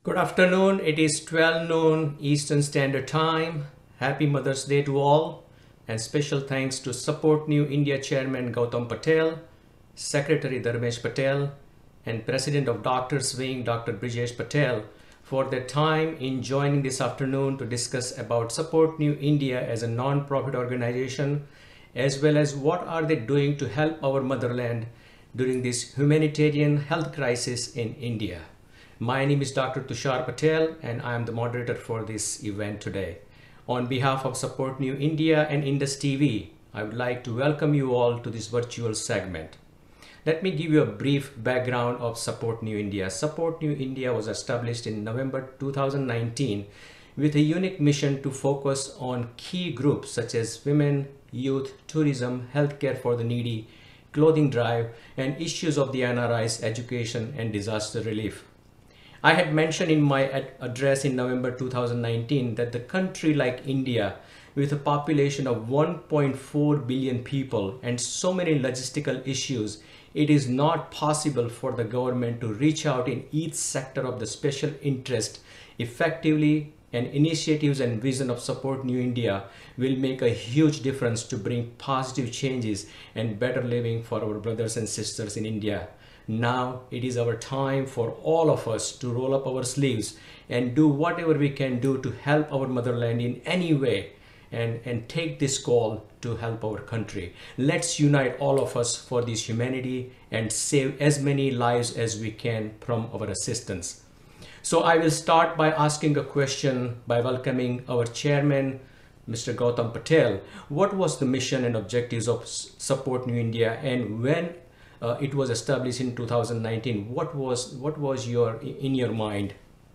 Good afternoon. It is 12 noon Eastern Standard Time. Happy Mother's Day to all. And special thanks to Support New India Chairman Gautam Patel, Secretary Dharmesh Patel, and President of Doctors Wing Dr. Brijesh Patel for their time in joining this afternoon to discuss about Support New India as a non-profit organization, as well as what are they doing to help our motherland during this humanitarian health crisis in India. My name is Dr. Tushar Patel and I am the moderator for this event today. On behalf of Support New India and Indus TV, I would like to welcome you all to this virtual segment. Let me give you a brief background of Support New India. Support New India was established in November 2019 with a unique mission to focus on key groups such as women, youth, tourism, healthcare for the needy, clothing drive, and issues of the NRI's education and disaster relief. I had mentioned in my address in November 2019 that the country like India, with a population of 1.4 billion people and so many logistical issues, it is not possible for the government to reach out in each sector of the special interest effectively, and initiatives and vision of Support New India will make a huge difference to bring positive changes and better living for our brothers and sisters in India. Now it is our time for all of us to roll up our sleeves and do whatever we can do to help our motherland in any way and take this call to help our country. Let's unite all of us for this humanity and save as many lives as we can from our assistance. So I will start by asking a question by welcoming our chairman, Mr. Gautam Patel. What was the mission and objectives of Support New India, and when it was established in 2019, what was in your mind?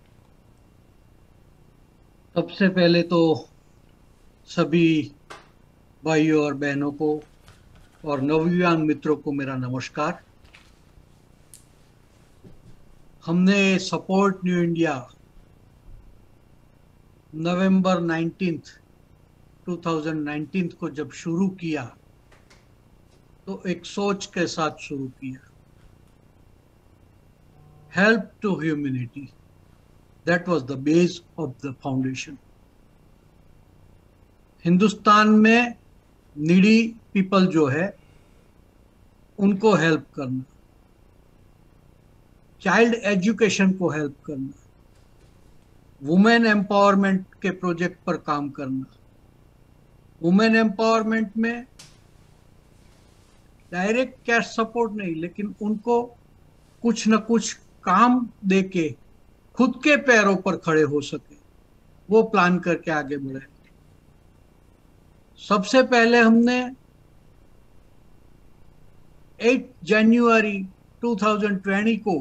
सबसे पहले तो सभी भाइयों और बहनों को और नवयुवान मित्रों को मेरा नमस्कार। हमने सपोर्ट न्यू इंडिया नवंबर 19 2019 को जब शुरू किया तो एक सोच के साथ शुरू किया, help to humanity. That was the base of the foundation. Hindustan में नीडी पीपल जो है उनको हेल्प करना, चाइल्ड एजुकेशन को हेल्प करना, वुमेन एम्पावरमेंट के प्रोजेक्ट पर काम करना। वुमेन एम्पावरमेंट में डायरेक्ट कैश सपोर्ट नहीं, लेकिन उनको कुछ न कुछ काम देके खुद के पैरों पर खड़े हो सके, वो प्लान करके आगे बढ़े। सबसे पहले हमने 8 जनवरी 2020 को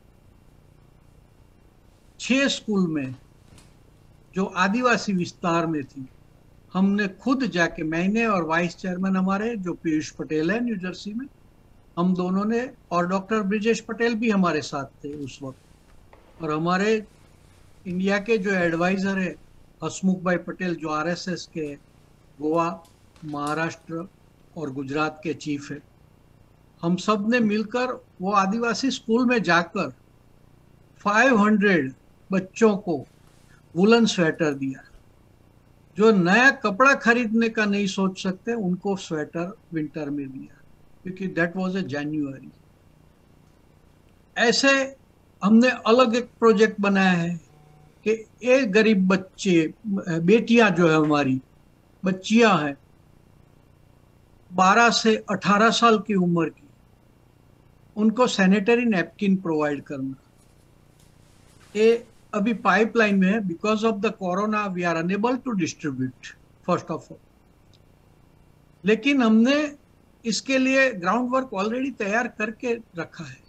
6 स्कूल में जो आदिवासी विस्तार में थी, हमने खुद जाके, मैंने और वाइस चेयरमैन हमारे जो पीयूष पटेल है न्यू जर्सी में, हम दोनों ने, और डॉक्टर ब्रिजेश पटेल भी हमारे साथ थे उस वक्त, और हमारे इंडिया के जो एडवाइजर है हसमुख भाई पटेल जो आरएसएस के गोवा, महाराष्ट्र और गुजरात के चीफ है। हम सब ने मिलकर वो आदिवासी स्कूल में जाकर 500 बच्चों को वुलन स्वेटर दिया। जो नया कपड़ा खरीदने का नहीं सोच सकते उनको स्वेटर विंटर में दिया, क्योंकि दैट वाज ए जनवरी। ऐसे हमने अलग एक प्रोजेक्ट बनाया है कि एक गरीब बच्चे, बेटियां जो है हमारी बच्चियां हैं 12 से 18 साल की उम्र की, उनको सैनिटरी नैपकिन प्रोवाइड करना। ये अभी पाइपलाइन में है। Because of the corona we are unable to distribute first of all, लेकिन हमने इसके लिए ग्राउंड वर्क ऑलरेडी तैयार करके रखा है।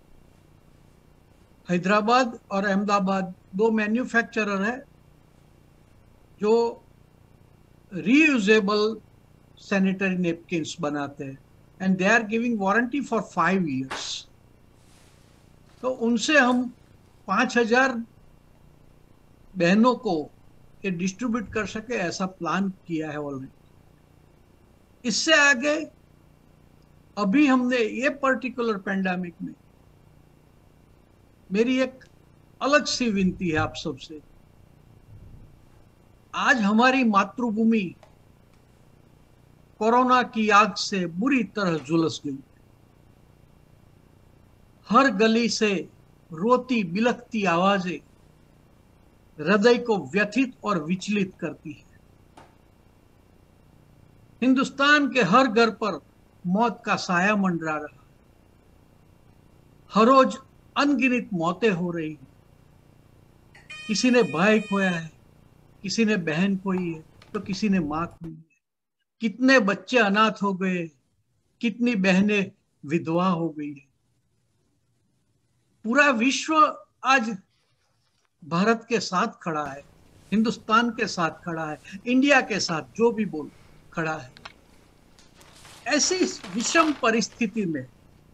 हैदराबाद और अहमदाबाद 2 मैन्युफैक्चरर है जो रीयूजेबल सैनिटरी नेपकिन्स बनाते हैं, and they are giving warranty for 5 years। तो उनसे हम 5000 बहनों को ये डिस्ट्रीब्यूट कर सके, ऐसा प्लान किया है ऑलरेडी। इससे आगे अभी हमने ये पर्टिकुलर पेंडेमिक में मेरी एक अलग सी विनती है आप सबसे। आज हमारी मातृभूमि कोरोना की आग से बुरी तरह झुलस गई। हर गली से रोती बिलखती आवाजें हृदय को व्यथित और विचलित करती है। हिंदुस्तान के हर घर पर मौत का साया मंडरा रहा। हर रोज अनगिनत मौतें हो रही हैं। किसी ने भाई खोया है, किसी ने बहन खोई है, तो किसी ने मां खोई है। कितने बच्चे अनाथ हो गए, कितनी बहनें विधवा हो गई है। पूरा विश्व आज भारत के साथ खड़ा है, हिंदुस्तान के साथ खड़ा है, इंडिया के साथ जो भी बोल खड़ा है। ऐसी विषम परिस्थिति में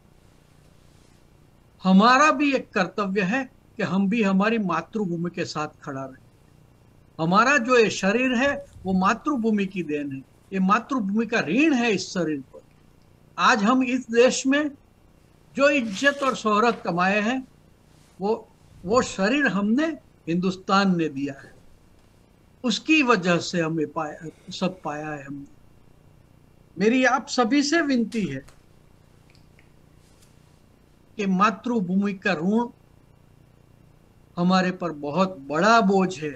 हमारा भी एक कर्तव्य है कि हम भी हमारी मातृभूमि के साथ खड़ा रहे। हमारा जो ये शरीर है वो मातृभूमि की देन है, ये मातृभूमि का ऋण है इस शरीर पर। आज हम इस देश में जो इज्जत और शोहरत कमाए हैं वो शरीर हमने हिंदुस्तान ने दिया है, उसकी वजह से हमें सब पाया है हमने। मेरी आप सभी से विनती है कि मातृभूमि का ऋण हमारे पर बहुत बड़ा बोझ है,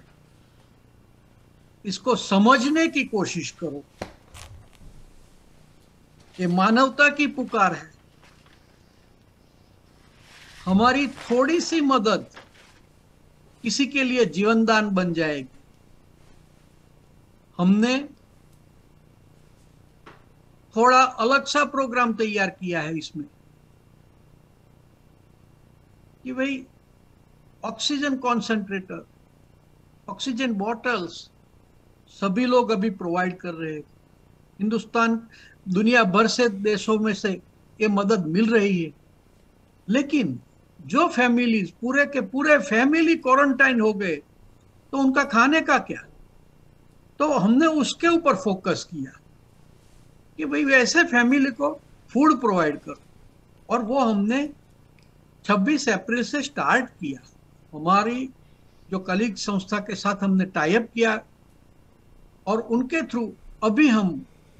इसको समझने की कोशिश करो। ये मानवता की पुकार है। हमारी थोड़ी सी मदद किसी के लिए जीवनदान बन जाएगी। हमने थोड़ा अलग सा प्रोग्राम तैयार किया है इसमें कि भाई ऑक्सीजन कॉन्सेंट्रेटर, ऑक्सीजन बॉटल्स सभी लोग अभी प्रोवाइड कर रहे हैं। हिंदुस्तान दुनिया भर से देशों में से ये मदद मिल रही है, लेकिन जो फैमिलीज पूरे के पूरे फैमिली क्वारंटाइन हो गए तो उनका खाने का क्या। तो हमने उसके ऊपर फोकस किया कि भाई वैसे फैमिली को फूड प्रोवाइड करो, और वो हमने 26 अप्रैल से स्टार्ट किया। हमारी जो कलीग संस्था के साथ हमने टाई अप किया और उनके थ्रू अभी हम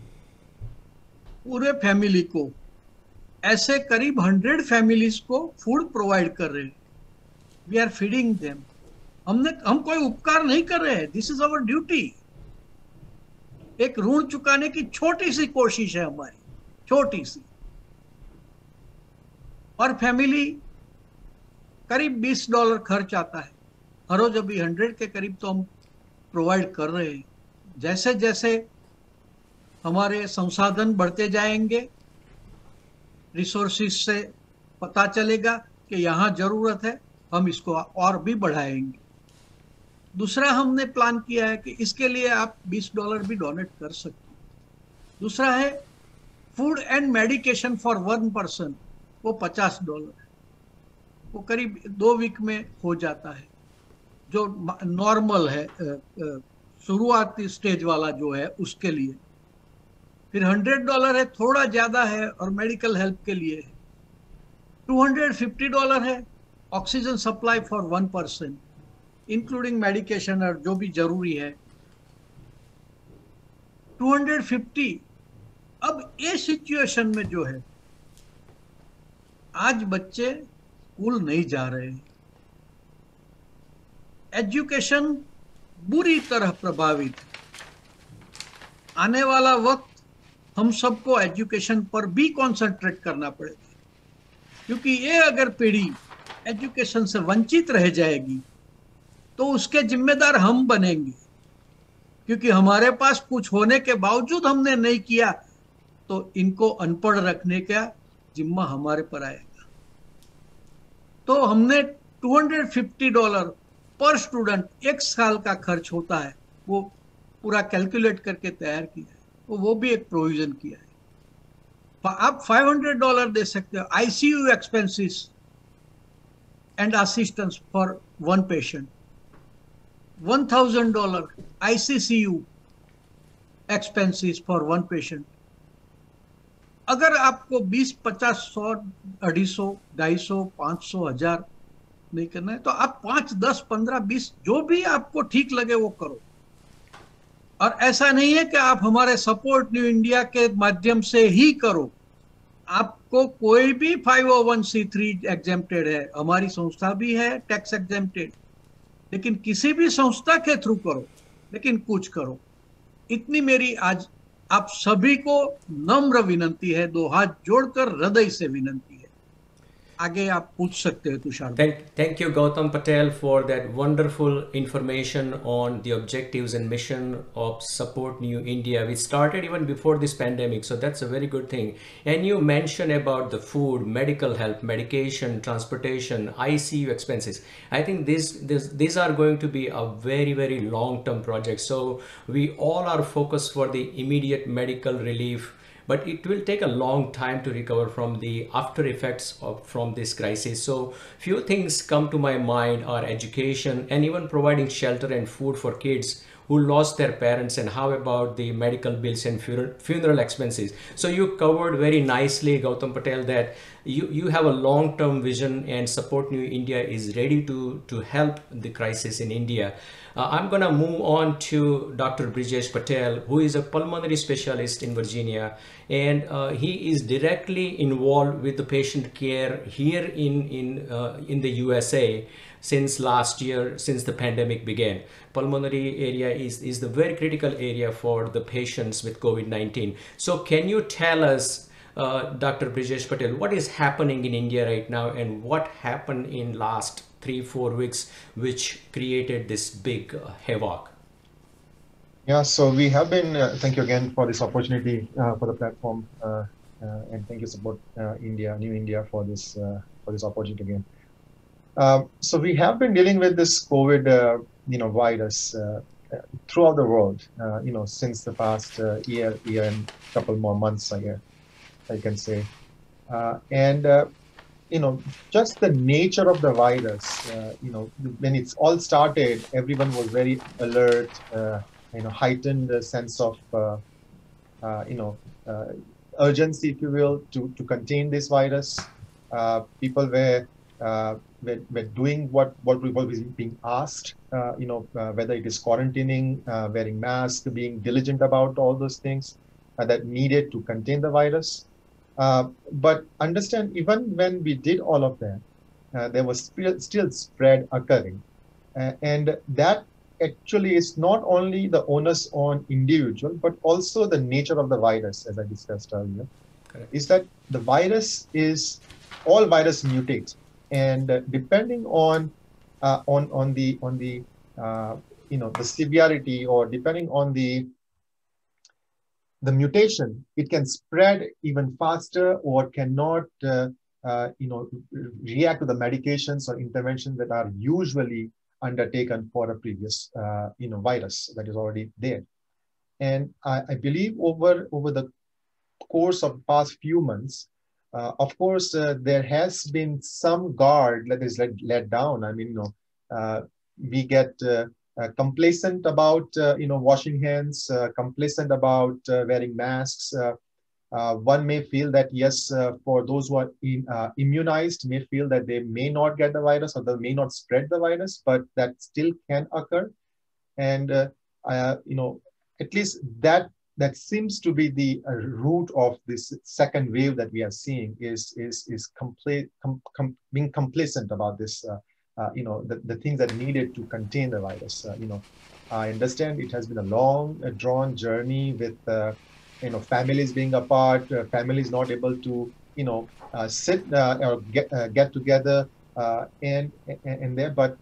पूरे फैमिली को, ऐसे करीब 100 फैमिलीज को फूड प्रोवाइड कर रहे हैं। We are feeding them. हम कोई उपकार नहीं कर रहे हैं, दिस इज आवर ड्यूटी। एक ऋण चुकाने की छोटी सी कोशिश है हमारी, छोटी सी। और फैमिली करीब $20 खर्च आता है हर रोज। अभी 100 के करीब तो हम प्रोवाइड कर रहे हैं। जैसे जैसे हमारे संसाधन बढ़ते जाएंगे, रिसोर्सेस से पता चलेगा कि यहाँ जरूरत है, हम इसको और भी बढ़ाएंगे। दूसरा हमने प्लान किया है कि इसके लिए आप $20 भी डोनेट कर सकते हैं। दूसरा है food and medication for 1 person, वो $50 है। वो करीब 2 वीक में हो जाता है, जो नॉर्मल है, शुरुआती स्टेज वाला जो है उसके लिए। फिर $100 है, थोड़ा ज्यादा है, और मेडिकल हेल्प के लिए है। $250 है oxygen supply for 1 person, including medication और जो भी जरूरी है। 250। अब ये सिचुएशन में जो है, आज बच्चे स्कूल नहीं जा रहे हैं, एजुकेशन बुरी तरह प्रभावित है। आने वाला वक्त हम सबको एजुकेशन पर भी कंसंट्रेट करना पड़ेगा, क्योंकि ये अगर पीढ़ी एजुकेशन से वंचित रह जाएगी तो उसके जिम्मेदार हम बनेंगे, क्योंकि हमारे पास कुछ होने के बावजूद हमने नहीं किया तो इनको अनपढ़ रखने का जिम्मा हमारे पर आएगा। तो हमने $250 पर स्टूडेंट 1 साल का खर्च होता है, वो पूरा कैलकुलेट करके तैयार किया है, तो वो भी एक प्रोविजन किया है। आप $500 दे सकते हो ICU expenses and assistance for 1 patient, $1000 ICCU expenses for 1 patient. अगर आपको 20, 50, 100, 250, 250, 500, 1000 नहीं करना है तो आप 5, 10, 15, 20 जो भी आपको ठीक लगे वो करो। और ऐसा नहीं है कि आप हमारे सपोर्ट न्यू इंडिया के माध्यम से ही करो। आपको कोई भी 501c3 एग्जेम्प्टेड है, हमारी संस्था भी है टैक्स एग्जेम्प्टेड, लेकिन किसी भी संस्था के थ्रू करो, लेकिन कुछ करो। इतनी मेरी आज आप सभी को नम्र विनंती है, दो हाथ जोड़कर हृदय से विनंती है। आगे आप पूछ सकते हैं तुषार भाई। Thank you, Gautam Patel, for that wonderful information on the objectives and mission of Support New India. We started even before this pandemic, so that's a very good thing. And you mentioned about the food, medical help, medication, transportation, ICU expenses. I think these are going to be a very, very long-term project. So we all are focused for the immediate medical relief, but it will take a long time to recover from the after effects from this crisis. So few things come to my mind are education and even providing shelter and food for kids who lost their parents, and how about the medical bills and funeral expenses. So you covered very nicely, Gautam Patel, that you have a long-term vision and Support New India is ready to help the crisis in India. I'm going to move on to Dr. Brijesh Patel, who is a pulmonary specialist in Virginia, and he is directly involved with the patient care here in the USA since last year, since the pandemic began. Pulmonary area is the very critical area for the patients with COVID-19. So can you tell us, Dr. Brijesh Patel, what is happening in India right now and what happened in last 3-4 weeks which created this big havoc? Yeah, so we have been, thank you again for this opportunity for the platform, and thank you Support New India for this opportunity again. So we have been dealing with this COVID, virus throughout the world, since the past year and couple more months, I can say, and just the nature of the virus. When it's all started, everyone was very alert. Heightened sense of urgency, if you will, to contain this virus. People were doing what was being asked, whether it is quarantining, wearing masks, being diligent about all those things that needed to contain the virus. But understand, even when we did all of that, there was still spread occurring, and that actually is not only the onus on individual, but also the nature of the virus, as I discussed earlier. Correct. Is that the virus is, all virus mutate, and depending on the severity, or depending on the mutation, it can spread even faster, or cannot react to the medications or interventions that are usually undertaken for a previous virus that is already there. And I believe over the course of the past few months, of course, there has been some guard that is let down. I mean, we get complacent about washing hands, complacent about wearing masks. One may feel that, yes, for those who are immunized, may feel that they may not get the virus, or they may not spread the virus, but that still can occur. And at least that seems to be the root of this second wave that we are seeing, is being complacent about this, the things that needed to contain the virus. I understand it has been a long, drawn journey with families being apart, families not able to sit or get together and there. But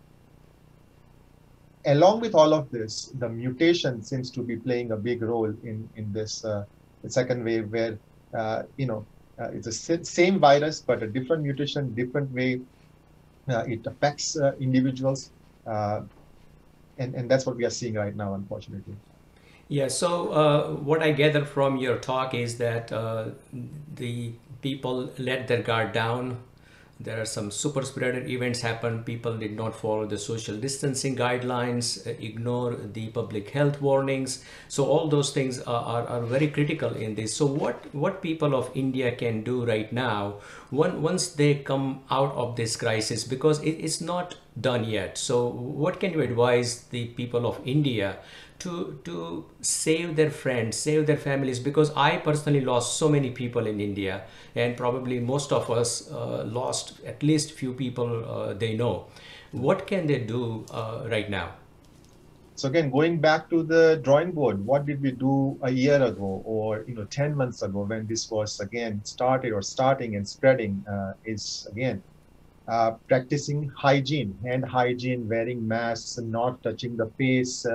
along with all of this, the mutation seems to be playing a big role in this second wave, where it's the same virus but a different mutation, different way it affects individuals, and that's what we are seeing right now, unfortunately. Yeah, so what I gather from your talk is that the people let their guard down. there are some super spreader events happen. People did not follow the social distancing guidelines, ignore the public health warnings. So all those things are very critical in this. So what people of India can do right now, once they come out of this crisis, because it's not done yet. So what can you advise the people of India to save their friends, save their families? Because I personally lost so many people in India, and probably most of us lost at least few people they know. What can they do right now? So again, going back to the drawing board, what did we do a year ago, or 10 months ago, when this was again started or starting and spreading? Is again practicing hygiene, hand hygiene, wearing masks, and not touching the face.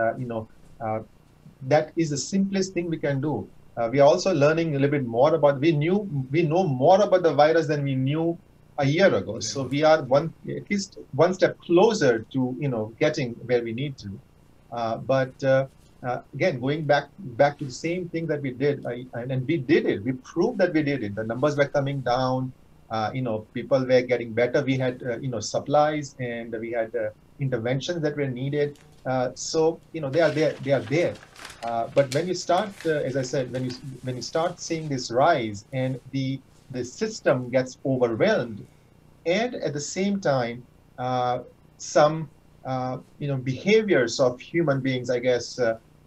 That is the simplest thing we can do. We are also learning a little bit more about. We know more about the virus than we knew a year ago. So we are at least one step closer to getting where we need to. But again, going back to the same thing that we did, and we did it. We proved that we did it. The numbers were coming down. People were getting better. We had supplies, and we had interventions that were needed. So they are there. They are there. But when you start, as I said, when you start seeing this rise, and the system gets overwhelmed, and at the same time, some behaviors of human beings, I guess,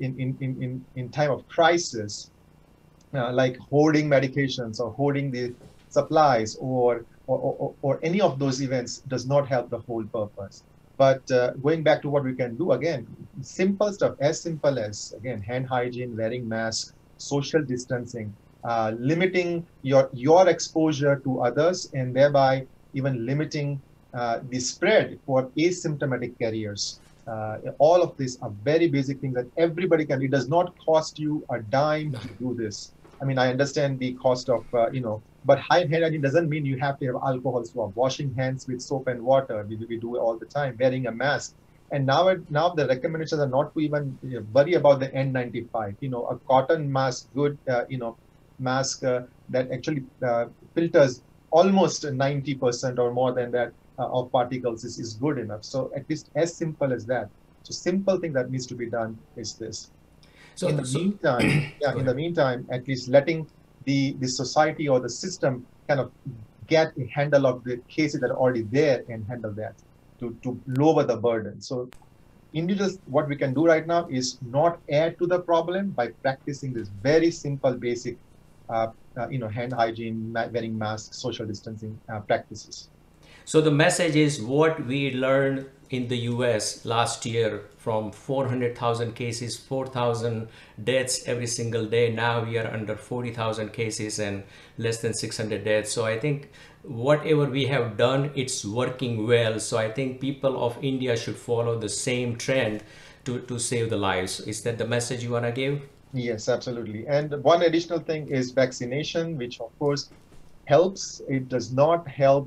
in time of crisis, like hoarding medications or hoarding the supplies, or any of those events, does not help the whole purpose. But going back to what we can do, again, simple stuff, as simple as, again, hand hygiene, wearing masks, social distancing, limiting your exposure to others, and thereby even limiting the spread for asymptomatic carriers. All of these are very basic things that everybody can. It does not cost you a dime to do this. I mean, I understand the cost of, but hand hygiene doesn't mean you have to have alcohol swab. Washing hands with soap and water, we do it all the time. Wearing a mask. And now the recommendations are not to even worry about the N95. A cotton mask, good, mask that actually filters almost 90% or more than that of particles is good enough. So at least as simple as that. So simple thing that needs to be done is this. So in the meantime, at least letting the society or the system kind of get a handle of the cases that are already there and handle that to lower the burden. So individuals, what we can do right now is not add to the problem by practicing this very simple, basic, hand hygiene, wearing masks, social distancing practices. So the message is what we learned in the US last year, from 400,000 cases, 4,000 deaths every single day. Now we are under 40,000 cases and less than 600 deaths. So I think whatever we have done, it's working well. So I think people of India should follow the same trend to save the lives. Is that the message you want to give? Yes, absolutely. And one additional thing is vaccination, which of course helps. It does not help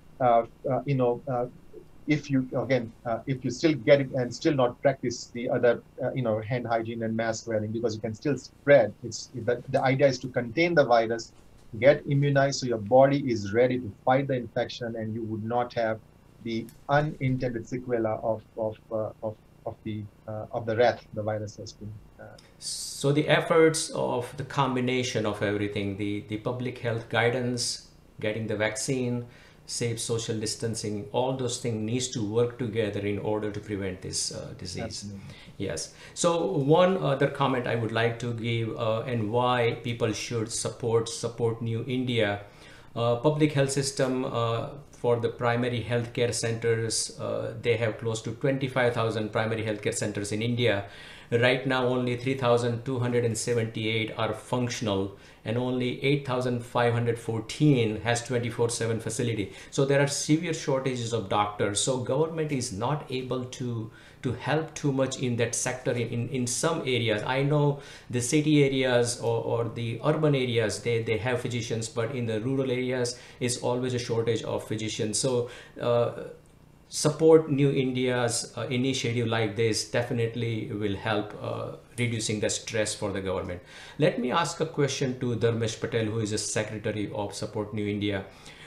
if you still get it and still not practice the other, hand hygiene and mask wearing, because you can still spread. The idea is to contain the virus, get immunized, so your body is ready to fight the infection, and you would not have the unintended sequela of the wrath the virus has been. So the efforts of the combination of everything, the public health guidance, getting the vaccine, safe social distancing, all those things needs to work together in order to prevent this disease. Absolutely. Yes. So one other comment I would like to give, and why people should support New India. Public health system for the primary healthcare centers, they have close to 25,000 primary healthcare centers in India. Right now only 3,278 are functional, and only 8,514 has 24/7 facility. So there are severe shortages of doctors. So government is not able to help too much in that sector in some areas. I know the city areas or the urban areas, they have physicians, but in the rural areas it's always a shortage of physicians. So support New India's initiative like this definitely will help reducing the stress for the government. Let me ask a question to Dharmesh Patel, who is a secretary of Support New India.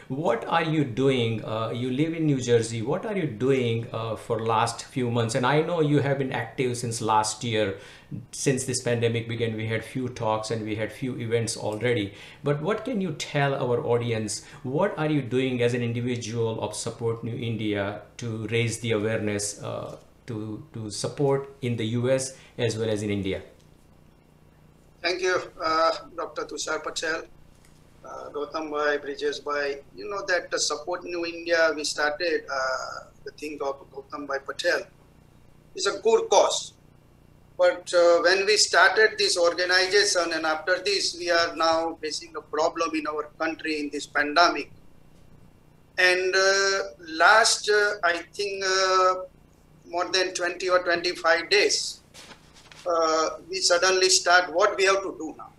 What are you doing? You live in New Jersey. What are you doing for last few months? And I know you have been active since last year. Since this pandemic began, we had few talks and we had few events already. But what can you tell our audience? What are you doing as an individual of Support New India to raise the awareness to support in the US as well as in India? Thank you, Dr. Tushar Patel, Gautam Bhai, Brijesh Bhai. You know that the Support New India, we started the thing of Gautam Bhai Patel. It's a good cause. But when we started this organization, and after this, we are now facing a problem in our country in this pandemic. And last, I think, more than 20 or 25 days, we suddenly start what we have to do now.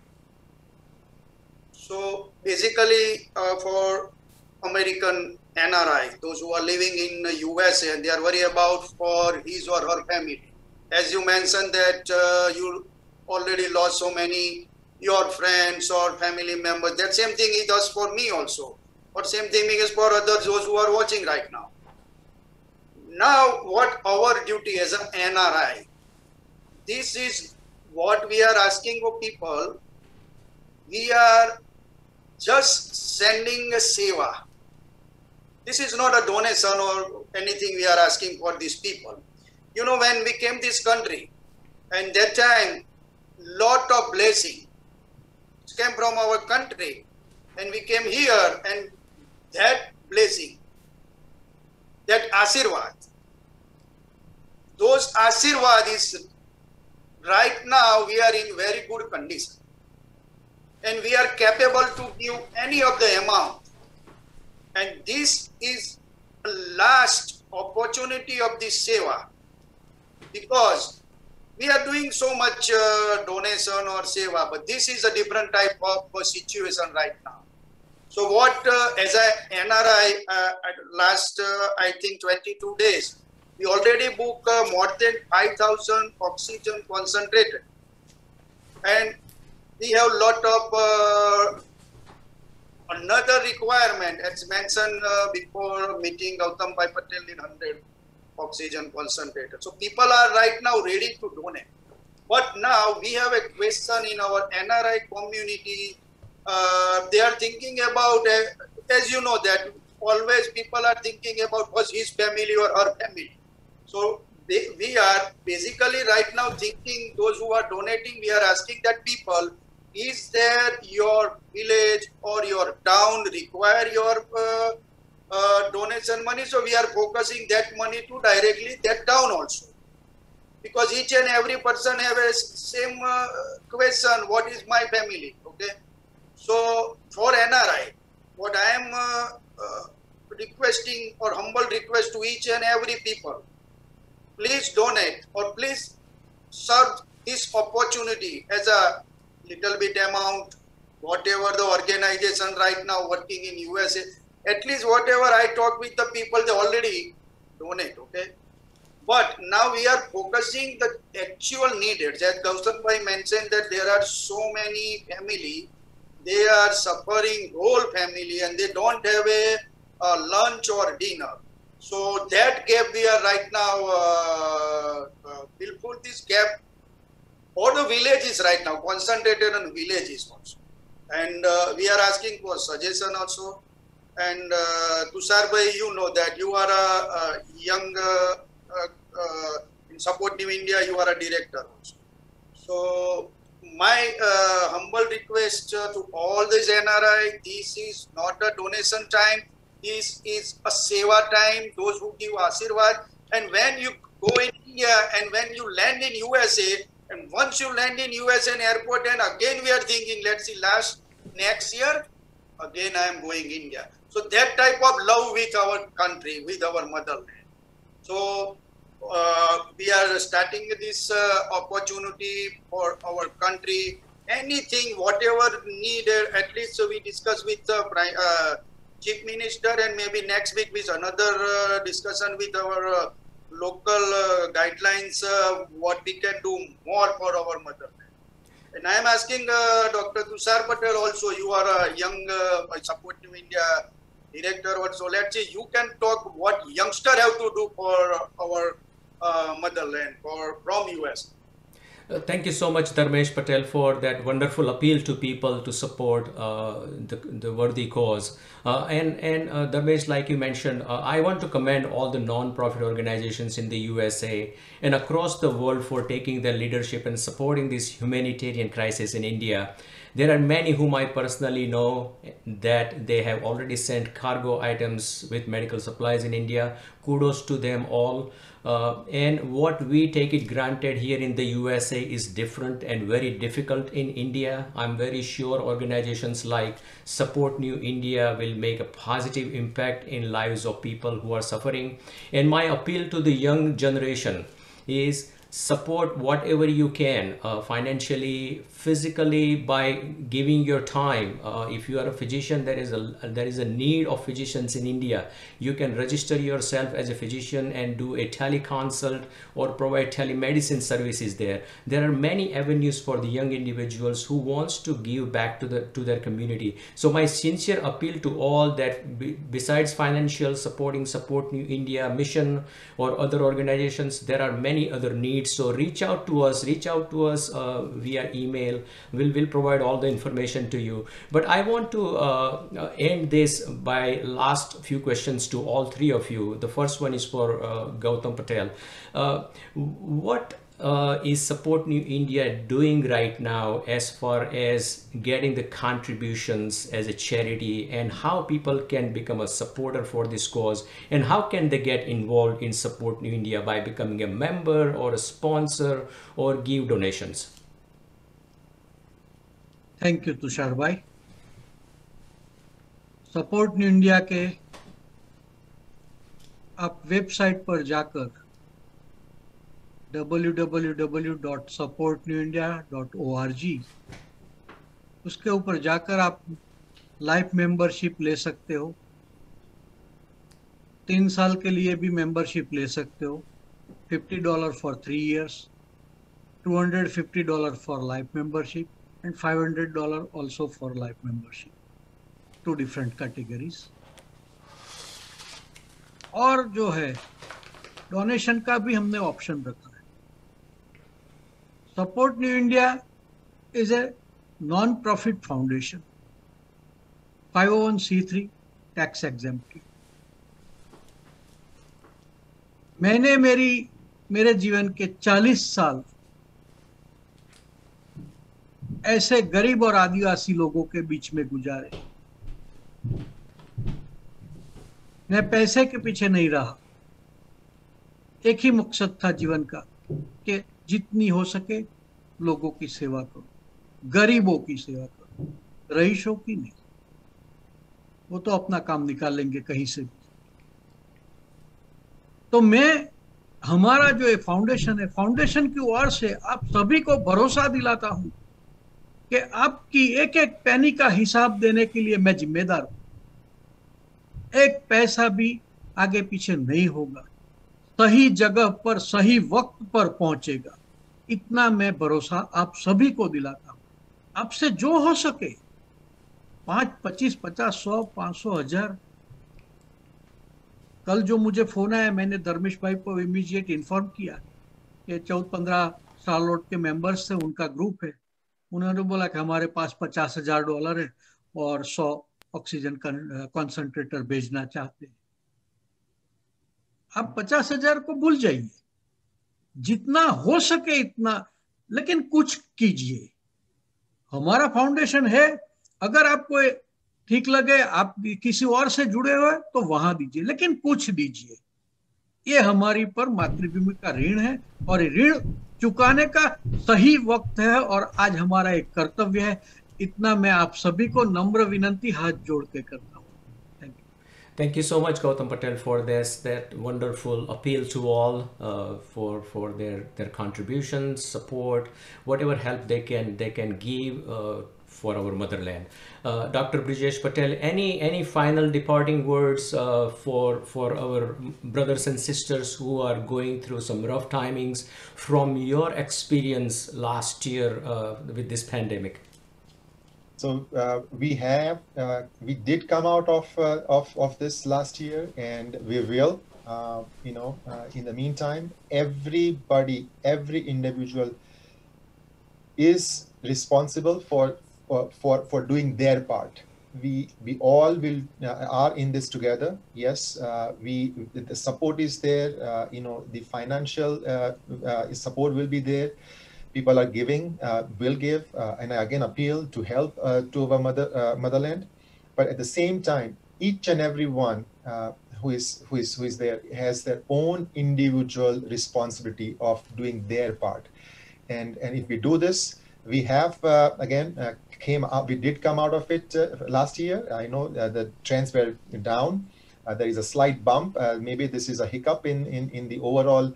So basically for American NRI, those who are living in the USA, and they are worried about for his or her family. As you mentioned that you already lost so many, your friends or family members, that same thing it does for me also. Or same thing is for others, those who are watching right now. Now what our duty as an NRI, this is what we are asking for people. We are just sending a seva. This is not a donation or anything we are asking for these people. You know, when we came this country, and that time, lot of blessing came from our country, and we came here, and that blessing, that Ashirwad, those Ashirwad is right now we are in very good condition, and we are capable to give any of the amount, and this is the last opportunity of this seva, because we are doing so much donation or seva, but this is a different type of situation right now. So what as a NRI at last I think 22 days, we already booked more than 5,000 oxygen concentrated, and we have a lot of another requirement as mentioned before meeting Gautam Bhai Patel in 100 oxygen concentrator. So people are right now ready to donate. But now we have a question in our NRI community. They are thinking about, as you know, that always people are thinking about was his family or her family. So we are basically right now thinking, those who are donating, we are asking that people, is there your village or your town require your donation money? So we are focusing that money to directly that town also, because each and every person have a same question, what is my family? Okay, so for NRI, what I am requesting or humble request to each and every people, please donate or please serve this opportunity as a little bit amount, whatever the organization right now working in USA, at least whatever I talk with the people, they already donate, okay? But now we are focusing the actual needed. As Gautam Bhai mentioned that there are so many family, they are suffering whole family and they don't have a lunch or dinner. So that gap we are right now, will fill this gap. All the villages right now, concentrated on villages also. And we are asking for suggestion also. And Tushar Bhai, you know that you are a young, in Support New India, you are a director also. So my humble request to all these NRI, this is not a donation time. This is a seva time, those who give Ashirwad. And when you go in India and when you land in USA, and once you land in USA airport, and again we are thinking, let's see, next year, again I am going India. So that type of love with our country, with our motherland. So we are starting this opportunity for our country. Anything, whatever needed, at least we discuss with the Chief Minister, and maybe next week with another discussion with our local guidelines, what we can do more for our motherland. And I am asking Dr. Tushar Patel also, you are a young Support New India director also. Let's say you can talk what youngster have to do for our motherland or from US. Thank you so much, Dharmesh Patel, for that wonderful appeal to people to support the worthy cause. Dharmesh, like you mentioned, I want to commend all the non-profit organizations in the USA and across the world for taking their leadership and supporting this humanitarian crisis in India. There are many whom I personally know that they have already sent cargo items with medical supplies in India. Kudos to them all. And what we take it granted here in the USA is different and very difficult in India. I'm very sure organizations like Support New India will make a positive impact in lives of people who are suffering. And my appeal to the young generation is support whatever you can, financially, physically, by giving your time. If you are a physician, there is a need of physicians in India. You can register yourself as a physician and do a teleconsult or provide telemedicine services there. There are many avenues for the young individuals who wants to give back to their community. So my sincere appeal to all that besides financial supporting Support New India mission or other organizations, there are many other needs. So reach out to us via email. We'll provide all the information to you. But I want to end this by last few questions to all three of you. The first one is for Gautam Patel. What is Support New India doing right now as far as getting the contributions as a charity, and how people can become a supporter for this cause, and how can they get involved in Support New India by becoming a member or a sponsor or give donations? Thank you Tushar भाई. Support new India के आप website पर जाकर www.supportnewindia.org उसके ऊपर जाकर आप life membership ले सकते हो. 3 साल के लिए भी मेंबरशिप ले सकते हो. $50 for 3 years, $250 for life membership and $500 also for life membership. 2 different categories. और जो है डोनेशन का भी हमने ऑप्शन रखा है. Support new India is a non profit foundation, 501c3 tax exempted. मैंने मेरे जीवन के 40 साल ऐसे गरीब और आदिवासी लोगों के बीच में गुजारे. मैं पैसे के पीछे नहीं रहा. एक ही मकसद था जीवन का कि जितनी हो सके लोगों की सेवा करो, गरीबों की सेवा करो, रईसों की नहीं. वो तो अपना काम निकाल लेंगे कहीं से भी. तो हमारा जो ये फाउंडेशन है, फाउंडेशन की ओर से आप सभी को भरोसा दिलाता हूं कि आपकी एक एक पैनी का हिसाब देने के लिए मैं जिम्मेदार हूं. एक पैसा भी आगे पीछे नहीं होगा, सही जगह पर सही वक्त पर पहुंचेगा. इतना मैं भरोसा आप सभी को दिलाता हूं. आपसे जो हो सके 5, 25, 50, 100, 500, 1000. कल जो मुझे फोन आया, मैंने धर्मेश भाई को इमीडिएट इन्फॉर्म किया कि 14-15 सालोट के मेंबर्स थे, उनका ग्रुप है. उन्होंने बोला कि हमारे पास $50,000 है और 100 ऑक्सीजन कॉन्सेंट्रेटर भेजना चाहते हैं. आप 50,000 को भूल जाइए, जितना हो सके इतना, लेकिन कुछ कीजिए. हमारा फाउंडेशन है, अगर आपको ठीक लगे, आप किसी और से जुड़े हुए तो वहां दीजिए, लेकिन कुछ दीजिए. ये हमारी पर मातृभूमि का ऋण है और ऋण चुकाने का सही वक्त है और आज हमारा एक कर्तव्य है. इतना मैं आप सभी को नम्र विनंती हाथ जोड़ के करता हूँ. Thank you. Thank you so much, Gautam Patel, for that wonderful appeal to all for their contributions, support, whatever help they can give for our motherland. Dr. Brijesh Patel, any final departing words for our brothers and sisters who are going through some rough timings from your experience last year with this pandemic? So we did come out of this last year, and we will. In the meantime, everybody, every individual is responsible for doing their part. We all will are in this together. Yes, the support is there. The financial support will be there. People are giving, will give, and I again appeal to help to our motherland. But at the same time, each and every one who is there has their own individual responsibility of doing their part. And if we do this, we have we did come out of it last year. I know the trends were down. There is a slight bump. Maybe this is a hiccup in the overall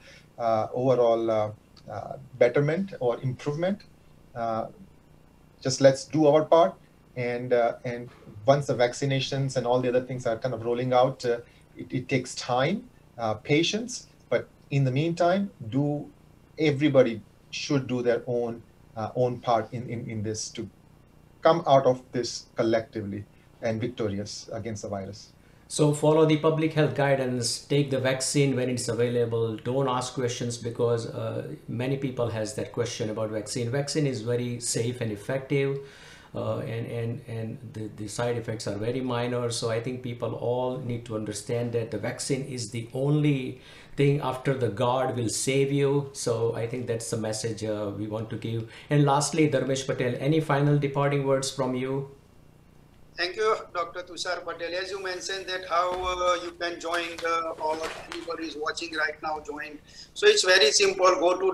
betterment or improvement. Just let's do our part, and once the vaccinations and all the other things are kind of rolling out, it takes time, patience. But in the meantime, everybody should do their own part in this to come out of this collectively and victorious against the virus. So follow the public health guidance, take the vaccine when it's available. Don't ask questions, because many people has that question about vaccine. Vaccine is very safe and effective, and the side effects are very minor. So I think people all need to understand that the vaccine is the only thing after the God will save you. So I think that's the message we want to give. And lastly, Dharmesh Patel, any final departing words from you? Thank you, Dr. Tushar Patel. As you mentioned that how you can join, all of anybody is watching right now, join. So it's very simple. Go to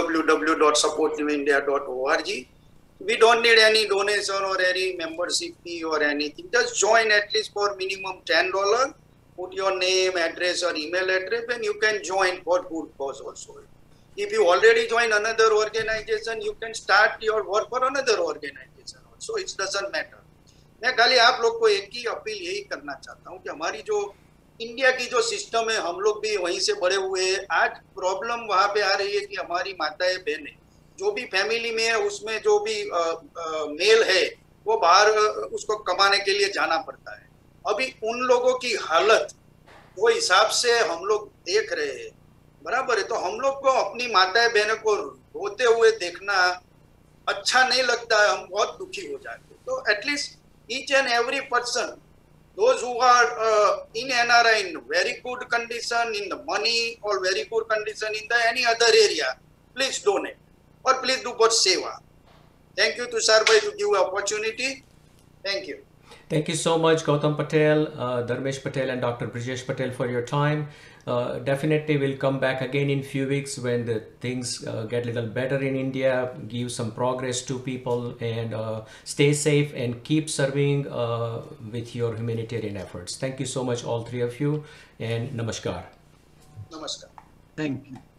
www.supportnewindia.org. We don't need any donation or any membership fee or anything. Just join at least for minimum $10. Put your name, address or email address, and you can join for good cause also. If you already join another organization, you can start your work for another organization also. It doesn't matter. मैं खाली आप लोग को एक ही appeal यही करना चाहता हूँ कि हमारी जो इंडिया की जो सिस्टम है, हम लोग भी वहीं से बड़े हुए हैं। आज प्रॉब्लम वहाँ पे आ रही है कि हमारी माताएं बहनें जो भी फैमिली में है, उसमें जो भी मेल है वो बाहर उसको कमाने के लिए जाना पड़ता है। अभी उन लोगों की हालत वो हिसाब से हम लोग देख रहे हैं, बराबर है। तो हम लोग को अपनी माताएं बहनों को रोते हुए देखना अच्छा नहीं लगता है, हम बहुत दुखी हो जाते हैं। तो at least each and every person, those who are in NRI in very good condition, in the money or very good condition in the any other area, please donate or please do for seva. Thank you Tushar bhai to give opportunity. Thank you. Thank you so much, Gautam Patel, Dharmesh Patel and Dr. Brijesh Patel for your time. Definitely we'll come back again in few weeks when the things get a little better in India, give some progress to people, and stay safe and keep serving with your humanitarian efforts. Thank you so much, all three of you, and namaskar. Namaskar. Thank you.